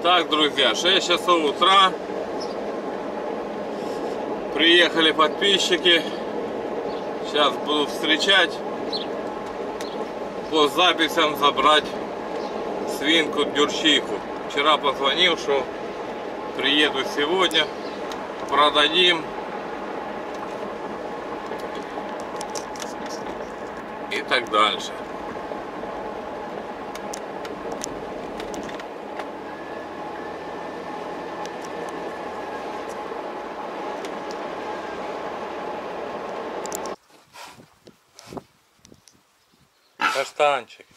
Так, друзья, 6 часов утра. Приехали подписчики. Сейчас буду встречать. По записям забрать свинку Дюрчиху. Вчера позвонил, что приеду сегодня. Продадим. И так дальше. Каштанчик.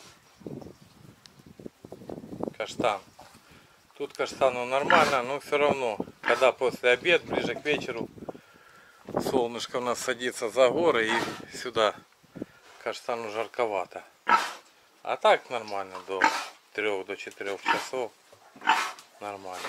Каштан. Тут каштану нормально, но все равно, когда после обеда, ближе к вечеру, солнышко у нас садится за горы и сюда каштану жарковато. А так нормально, до 3-4 часов нормально.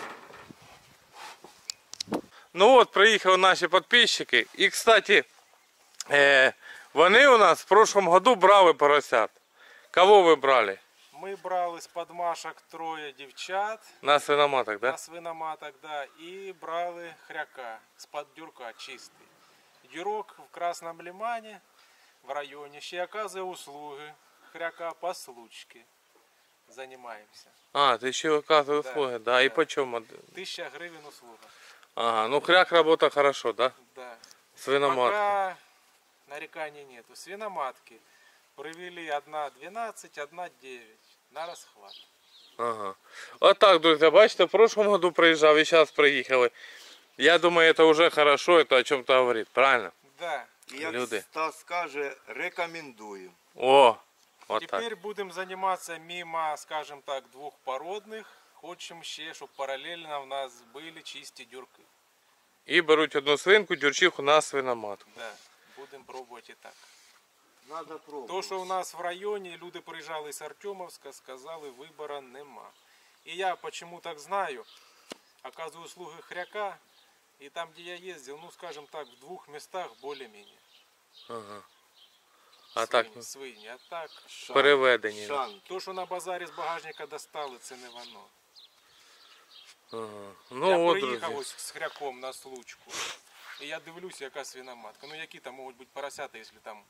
Ну от, приїхали наші підписчики. І, кстати, вони у нас в прошлом году брали поросят. Кого ви брали? Ми брали з подмашок 3 дівчат. На свиноматок, да? На свиноматок, да. І брали хряка з-под дюрка чистий. Дюрок в Красному Лимані, в районі, ще оказує услуги. Хряка по случке. Займаємося. А, ти ще оказує услуги, да. Да. І по чому? 1000 гривень услуга. Ага, ну хряк работа хорошо, да? Да. Свиноматка. Пока нареканий нету. Свиноматки привели 1,12, 1,9 на розхват. Ага. Вот так, друзья, бачите, в прошлом году приезжал и сейчас приехали. Я думаю, это уже хорошо, это о чем-то говорит, правильно? Да. Як Люди. Стас скаже, рекомендую. О, вот так. Теперь будем заниматься мимо, скажем так, двух породных. Хочем ще, щоб паралельно в нас были чисті дюрки. І беруть одну свинку, дюрчиху на свиноматку. Да. Будемо пробувати і так. Надо пробувати. То, що у нас в районі, люди приїжджали з Артемовська, сказали, вибору нема. І я почему так знаю, оказываю услуги хряка, і там, де я їздив, ну, скажем так, в 2 містах більш-менш. Ага. А так, Свині, а так, переведені. Шанки. то, що на базарі з багажника достали, це не воно. Ага. Я Ну от, приїхав друзі. ось з хряком на случку. І я дивлюся, яка свиноматка. Ну які там можуть бути поросята, якщо там...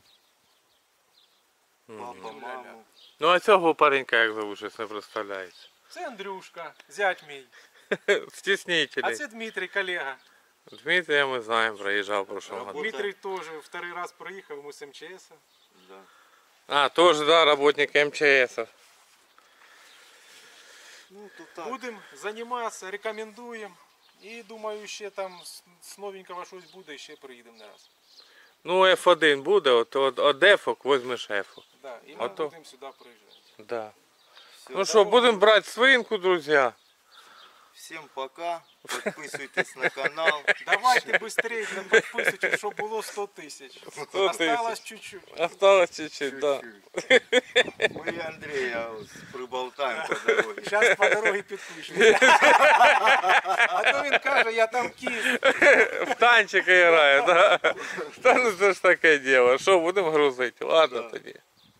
Папа, маму. Ну а цього паренька, як зовут, щось не представляється. Це Андрюшка, зять мій. А Стіснителі. це Дмитрий, колега. Дмитрия мы знаем, проезжал в прошлом году. Дмитрий теж второй раз приїхав, йому з МЧС. Да. А, тоже, да, работник МЧС. Ну, то так. Будемо займатися, рекомендуємо. І думаю, ще там з новенького щось буде, ще приїдемо не раз. Ну, F1 буде, от дефок возьмеш F. Да, і ми то- будемо сюди приїжджати. Да. Все. Ну что, будем брать свинку, друзья. Всім пока. Підписуйтесь на канал. Давайте швидше підписуйтесь, щоб було 100 тисяч. 100 Осталось чуть-чуть. Осталось чуть-чуть, да. Ми Андрія приболтаємо по дорозі. Зараз по дорозі підпишемо. А то він каже, я там кіт. В танчика грає, да. Та ну це ж таке діло. Що, будемо грузити? Ладно тоді.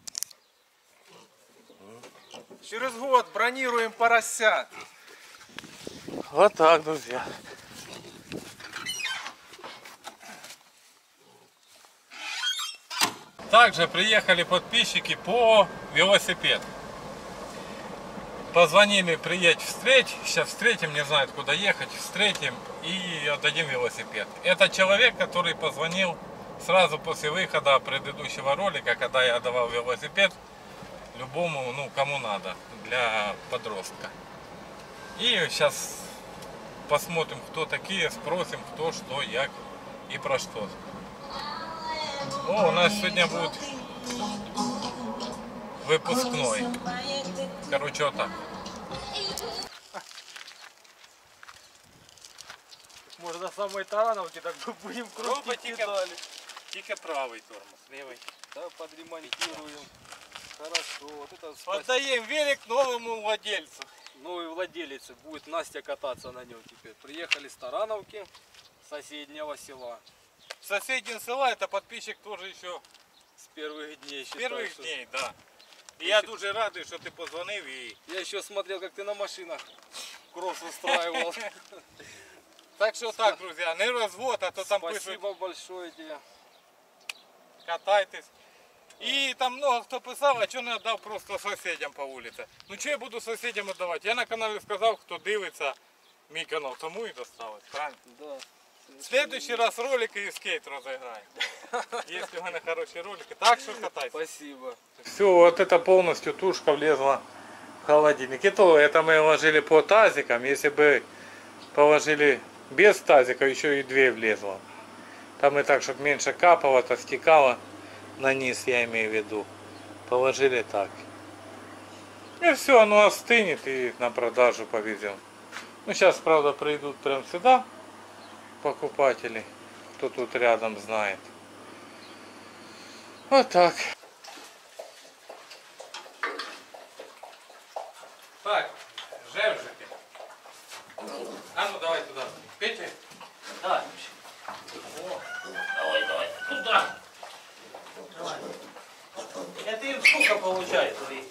Через год бронируем поросят. Вот так, друзья. Также приехали подписчики по велосипед. Позвонили, приедь, встреть. Сейчас встретим, не знают куда ехать. Встретим и отдадим велосипед. Это человек, который позвонил сразу после выхода предыдущего ролика, когда я отдавал велосипед любому, ну, кому надо, для подростка. И сейчас посмотрим, кто такие, спросим, кто, что, як и про что. О, у нас сегодня будет выпускной. Короче, вот так. Может, на самой тарановке так будем крутить педали. Тільки правий тормоз, левий. Да, подремонтируем. Хорошо. Вот это Отдаем велик новому владельцу. новый владелец. Будет Настя кататься на нем теперь. Приехали с Тарановки, соседнего села. Соседние села, это подписчик тоже еще С первых дней. с считай, первых что- дней, да. И я дуже радий, що ти позвонив і Я еще смотрел, как ты на машинах кросс устраивал. Так что так, друзья, не развод, а то там пишут, Спасибо большое тебе. катайтесь. И там много кто писал, а что не отдав просто соседям по улице. Ну что я буду соседям отдавать? Я на канале сказал, кто дивится мій канал, тому и досталось, правильно? Да. В следующий раз ролики и скейт разыграем. Если у меня хорошие ролики. Так что катайтесь. Спасибо. Все, вот это полностью тушка влезла в холодильник. И то это мы ложили по тазикам. Если бы положили без тазика, еще и 2 влезло. Там и так, чтобы меньше капало, то стекало на низ, я имею в виду. Положили так. И все, оно остынет и на продажу повезем. Ну сейчас, правда, придут прям сюда покупатели, кто тут рядом знает. Вот так. Так, жевжики. А ну давай туда. Петя? Давай. Давай. Туда. Давай. Это им сколько получает твои?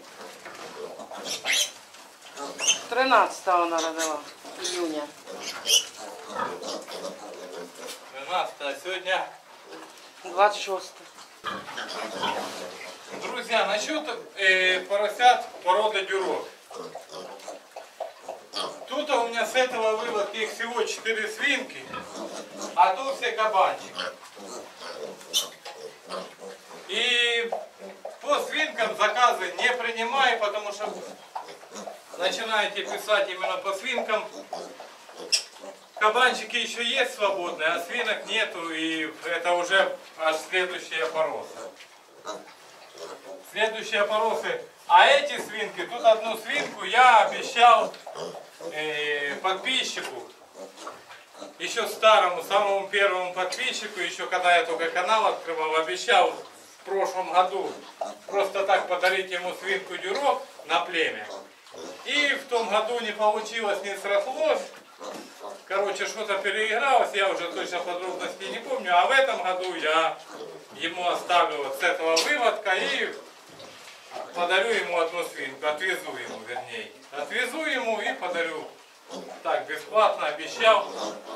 13-го она родила, июня. 12, а сегодня... 26. Друзья, насчет поросят породы дюрок. Тут у меня с этого выводки их всего 4 свинки, а то все кабанчики. И по свинкам заказы не принимаю, потому что начинаете писать именно по свинкам. Кабанчики еще есть свободные, а свинок нету, и это уже аж следующие поросы. Следующие поросы. А эти свинки, тут одну свинку я обещал подписчику, еще старому, самому первому подписчику, еще когда я только канал открывал, обещал в прошлом году просто так подарить ему свинку дюрок на племя. И в том году не получилось, не срослось. Короче, что-то переигралось, я уже точно подробностей не помню. А в этом году я ему оставлю вот с этого выводка и подарю ему одну свинку. Отвезу ему, вернее. Отвезу ему и подарю. Так, бесплатно обещал.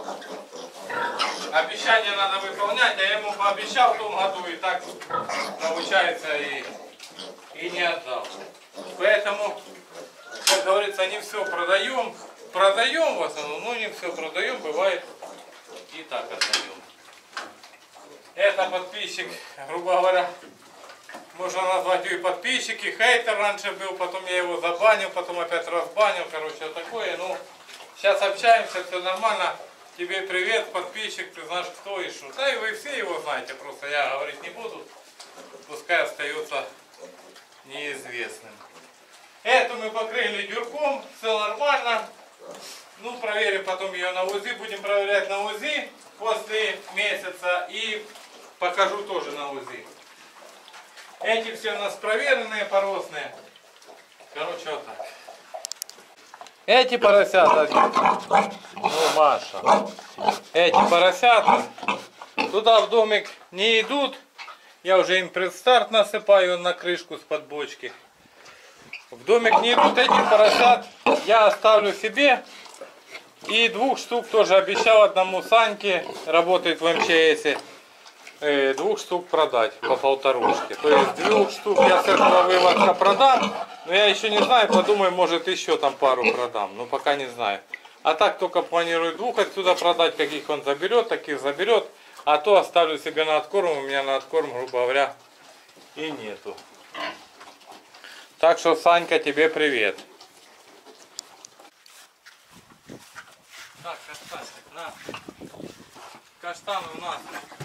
Обещание надо выполнять, а я ему пообещал в том году, и так получается и не отдал. Поэтому, как говорится, не все продаем. Продаем в основном, но не все продаем, бывает и так отдаем. Это подписчик, грубо говоря, можно назвать его и подписчик, и хейтер раньше был, потом я его забанил, потом опять разбанил, короче, вот такое. Ну, сейчас общаемся, все нормально. Тебе привет, подписчик, ты знаешь кто и что. Да и вы все его знаете, просто я говорить не буду, пускай остается неизвестным. Эту мы покрыли дюрком, все нормально. Ну, проверим потом ее на УЗИ, будем проверять на УЗИ после месяца и покажу тоже на УЗИ. Эти все у нас проверенные, поросные. Короче, вот так. Эти поросята, ну, Маша, эти поросята туда в домик не идут. Я уже им предстарт насыпаю на крышку с под бочки. В домик не идут, этих поросят я оставлю себе. И 2 штук тоже обещал одному Саньке, работает в МЧС, 2 штук продать по 1,5. То есть 2 штук я с этого выводка продам, но я еще не знаю, подумаю, может еще там пару продам, но пока не знаю. А так только планирую 2 отсюда продать, каких он заберет, таких заберет, а то оставлю себе на откорм, у меня на откорм, грубо говоря, и нету. Так что, Санька, тебе привет. Так, каштанчик, на. Каштан у нас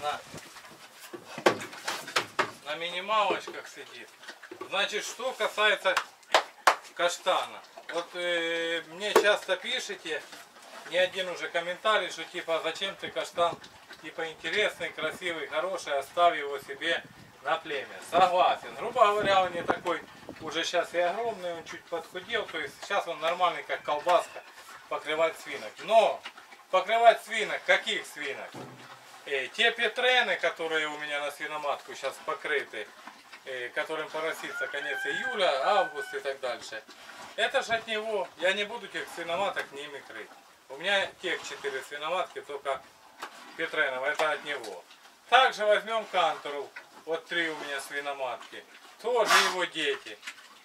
на минималочках сидит. Значит, что касается каштана. Вот мне часто пишите, не один уже комментарий, что типа, зачем ты каштан, типа, интересный, красивый, хороший, оставь его себе на племя. Согласен. Грубо говоря, он не такой, уже сейчас и огромный, он чуть подхудел, то есть сейчас он нормальный, как колбаска, покрывать свинок. Но покрывать свинок, каких свинок? Те петрены, которые у меня на свиноматку сейчас покрыты, которым поросится конец июля, август и так дальше. Это же от него. Я не буду тех свиноматок ними крыть. У меня тех 4 свиноматки, только Петренова, это от него. Также возьмем Кантору. Вот 3 у меня свиноматки. Тоже его дети.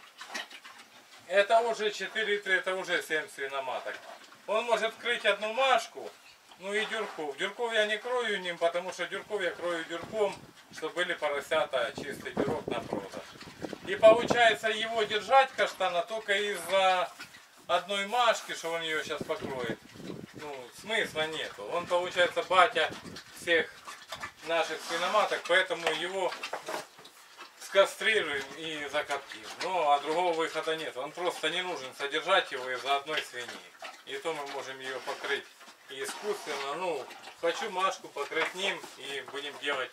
Это уже 4-3, это уже 7 свиноматок. Он может крыть одну Машку, ну и дюрков. Дюрков я не крою ним, потому что дюрков я крою дюрком, чтобы были поросята, чистый дюрок на продаж. И получается его держать каштана только из-за одной Машки, что он ее сейчас покроет. Ну, смысла нету. Он получается батя всех наших свиноматок, поэтому его скастрируем и закоптим. Ну, а другого выхода нет. Он просто не нужен содержать его из-за одной свиньи. И то мы можем ее покрыть и искусственно. Ну, хочу Машку покрыть ним и будем делать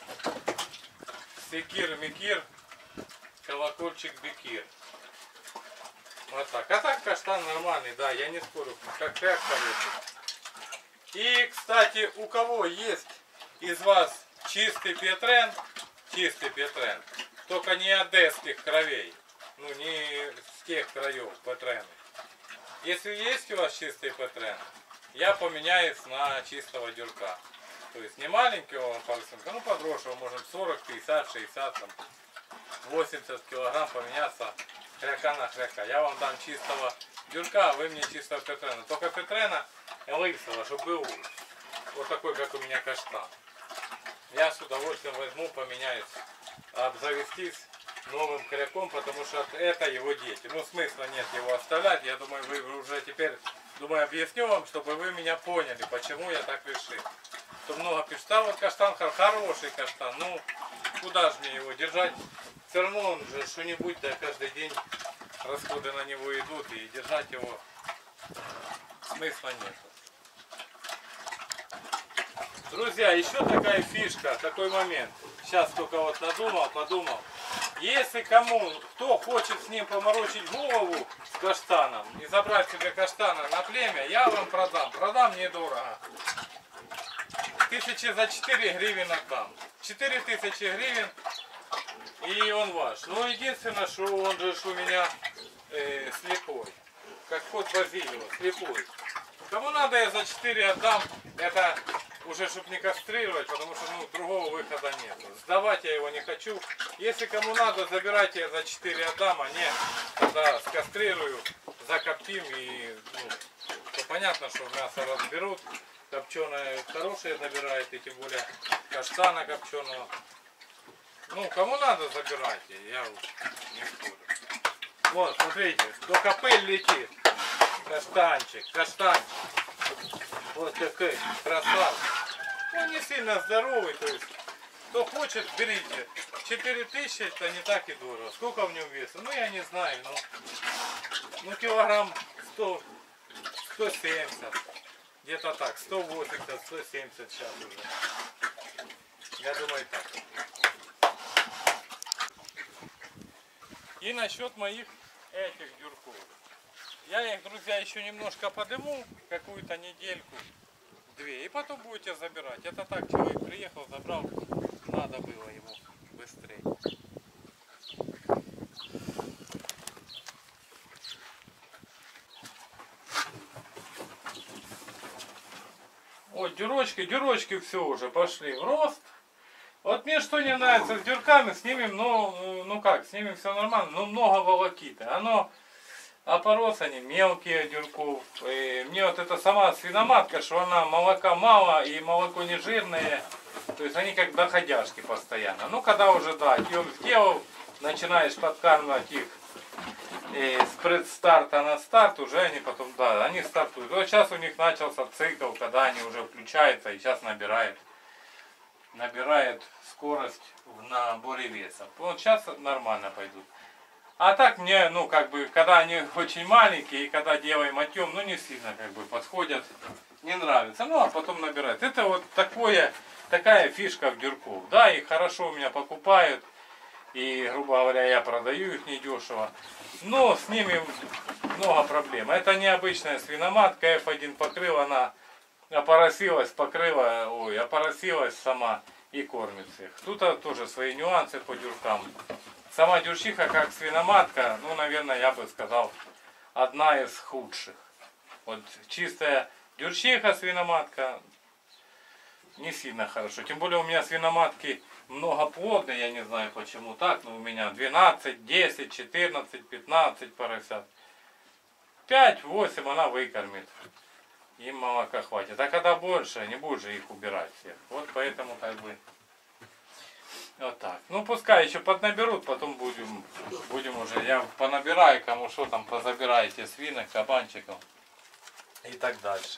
секир-микир, колокольчик-бекир. Вот так. А так каштан нормальный, да, я не спорю. Как хряк хороший. И, кстати, у кого есть из вас чистый Петрен, только не одесских кровей, ну не с тех краев Петрены. Если есть у вас чистый Петрен, я поменяюсь на чистого дюрка. То есть не маленького поросенка, ну подросшего, можем 40, 50, 60, там, 80 килограмм поменяться хряка на хряка. Я вам дам чистого дюрка, а вы мне чистого Петрена. Только Петрена лысого, чтобы был вот такой, как у меня каштан. Я с удовольствием возьму, поменяюсь, обзавестись новым хряком, потому что это его дети. Ну, смысла нет его оставлять. Я думаю, вы уже теперь, объясню вам, чтобы вы меня поняли, почему я так решил. Что много пишут, а вот каштан хороший каштан, ну, куда же мне его держать? Все равно он же что-нибудь, да, каждый день расходы на него идут, и держать его смысла нет. Друзья, еще такая фишка, такой момент. Сейчас только вот подумал. Если кто хочет с ним поморочить голову с каштаном и забрать себе каштана на племя, я вам продам. Продам недорого. За 4 гривен отдам. 4000 гривен, и он ваш. Но единственное, что он же у меня слепой. Как кот Базилио, слепой. Кому надо, я за 4 отдам. Это уже чтобы не кастрировать, потому что другого выхода нет. Сдавать я его не хочу. Если кому надо, забирайте, я за 4 отдам, а не тогда скастрирую, закоптим и то понятно, что мясо разберут. Копченое хорошее забирает, и тем более каштана копченого. Ну, кому надо, забирайте, я не спорю. Вот, смотрите, только пыль летит. Каштанчик. Вот какой красавец. Он не сильно здоровый, то есть, кто хочет, берите. 4000 это не так и дорого. Сколько в нем веса? Ну, я не знаю, ну килограмм 100, 170. Где-то так, 180, 170 сейчас уже. Я думаю так. И насчет моих этих дюрков. Я их, друзья, еще немножко подыму, какую-то недельку, 2, и потом будете забирать. Это так, человек приехал, забрал, надо было ему быстрее. Вот дюрочки все уже пошли в рост. Вот мне что не нравится с дюрками, снимем, снимем все нормально, но много волокиты. Опорос они мелкие дюрков. И мне вот эта сама свиноматка, что она молока мало и молоко не жирное. То есть они как доходяшки постоянно. Ну когда уже, да, сделал, начинаешь подкармливать их с предстарта на старт, уже они потом, да, они стартуют. Вот сейчас у них начался цикл, когда они уже включаются и сейчас набирает скорость в наборе веса. Вот сейчас нормально пойдут. А так мне, когда они очень маленькие, и когда делаем отъем, не сильно подходят, не нравится. Ну, а потом набирают. Это вот такая фишка в дюрков. Да, их хорошо у меня покупают, и, грубо говоря, я продаю их недешево. Но с ними много проблем. Это необычная свиноматка, F1 покрыл, она опоросилась сама и кормит всех. Тут тоже свои нюансы по дюркам. Сама дюрчиха, как свиноматка, наверное, я бы сказал, одна из худших. Вот чистая дюрчиха свиноматка не сильно хорошо. Тем более у меня свиноматки многоплодные, я не знаю почему так, но у меня 12, 10, 14, 15 поросят. 5-8 она выкормит. Им молока хватит. А когда больше, не будешь же их убирать всех. Вот поэтому как бы вот так. Ну пускай еще поднаберут, потом будем уже. Я понабираю, кому что там позабираете свинок, кабанчиков и так дальше.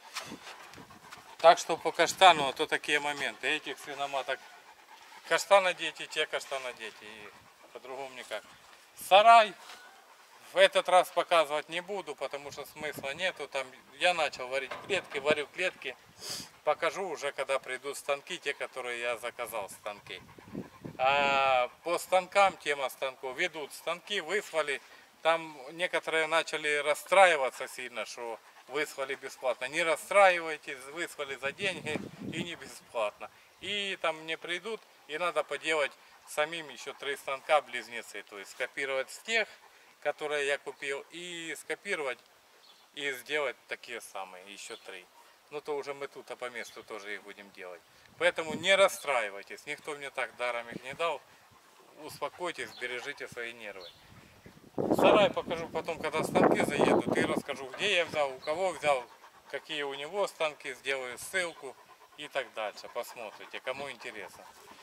Так что по каштану, то такие моменты. Этих свиноматок каштан одеть и те каштан одеть. И по-другому никак. Сарай в этот раз показывать не буду, потому что смысла нету. Там я начал варить клетки, варю клетки. Покажу уже, когда придут станки, те, которые я заказал, станки. А по станкам, тема станков, ведут станки, выслали. Там некоторые начали расстраиваться сильно, что выслали бесплатно. Не расстраивайтесь, выслали за деньги и не бесплатно. И там мне придут, и надо поделать самим еще 3 станка близнецы. То есть скопировать с тех, которые я купил, и скопировать и сделать такие самые, еще 3. Ну то уже мы тут по месту тоже их будем делать. Поэтому не расстраивайтесь, никто мне так даром их не дал. Успокойтесь, бережите свои нервы. Сарай покажу потом, когда станки заедут, и расскажу, где я взял, у кого взял, какие у него станки, сделаю ссылку и так дальше. Посмотрите, кому интересно.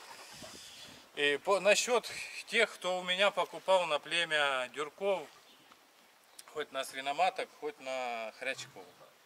И насчет тех, кто у меня покупал на племя дюрков, хоть на свиноматок, хоть на хрячков.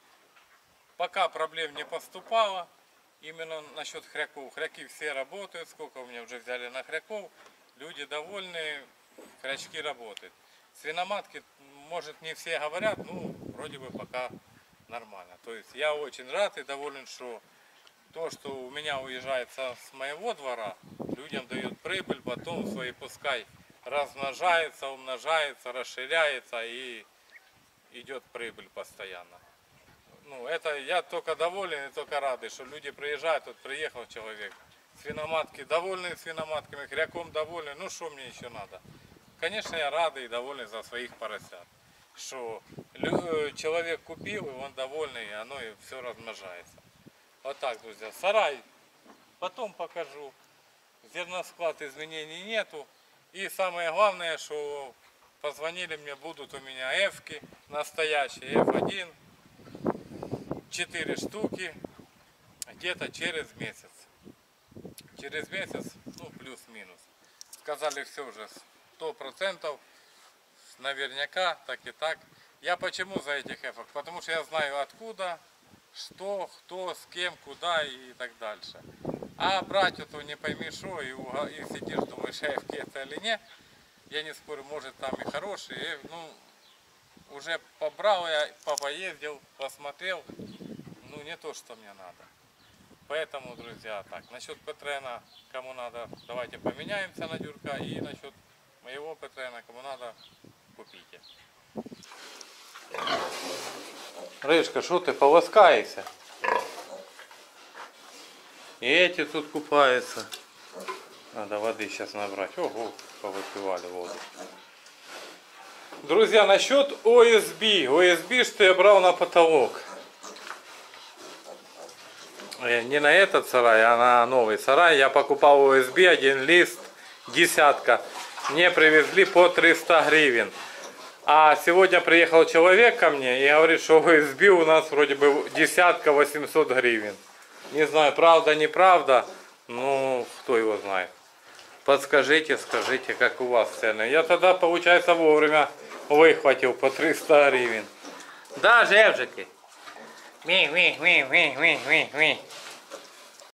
Пока проблем не поступало, именно насчет хряков. Хряки все работают, сколько у меня уже взяли на хряков, люди довольны, хрячки работают. Свиноматки, может, не все говорят, ну, вроде бы пока нормально. То есть я очень рад и доволен, что то, что у меня уезжает с моего двора, людям дает прибыль, потом свои пускай размножается, умножается, расширяется и идет прибыль постоянно. Ну, это я только доволен и только рад, что люди приезжают, вот приехал человек, свиноматки довольны свиноматками, хряком довольны, ну что мне еще надо? Конечно, я рад и доволен за своих поросят, что человек купил, и он довольный, и оно и все размножается. Вот так, друзья. Сарай потом покажу. Зерносклад изменений нету. И самое главное, что позвонили мне, будут у меня F-ки настоящие, F1. 4 штуки. Где-то через месяц. Через месяц, ну плюс-минус. Сказали все уже 100%. Наверняка, так и так. Я почему за этих F-ок? Потому что я знаю откуда, что, кто, с кем, куда и так дальше. А брать это не пойми что, и сидишь, думаешь, F-ки это или нет. Я не спорю, может там и хорошие. Ну, уже побрал я, поездил, посмотрел. Ну, не то, что мне надо. Поэтому, друзья, так, насчет Петрена, кому надо, давайте поменяемся на дюрка. И насчет моего Петрена, кому надо, купите. Рыжка, что ты полоскаешься? И эти тут купаются. Надо воды сейчас набрать. Ого, повыпивали воду. Друзья, насчет ОСБ. ОСБ, что я брал на потолок. Не на этот сарай, а на новый сарай. Я покупал ОСБ, 1 лист, 10. Мне привезли по 300 гривен. А сегодня приехал человек ко мне и говорит, что ОСБ у нас вроде бы 10 800 гривен. Не знаю, правда, неправда, ну, кто его знает. Подскажите, скажите, как у вас цены. Я тогда, получается, вовремя выхватил по 300 гривен. Да, жевжики.